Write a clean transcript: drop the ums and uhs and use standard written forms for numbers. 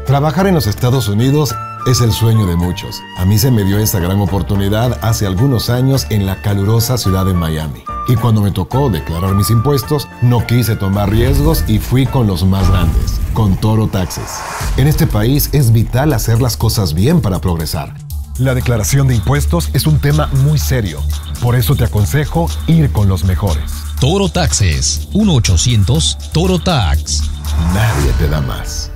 Trabajar en los Estados Unidos es el sueño de muchos. A mí se me dio esa gran oportunidad hace algunos años en la calurosa ciudad de Miami. Y cuando me tocó declarar mis impuestos, no quise tomar riesgos y fui con los más grandes, con Toro Taxes. En este país es vital hacer las cosas bien para progresar. La declaración de impuestos es un tema muy serio. Por eso te aconsejo ir con los mejores. Toro Taxes, 1-800-TORO-TAX. Nadie te da más.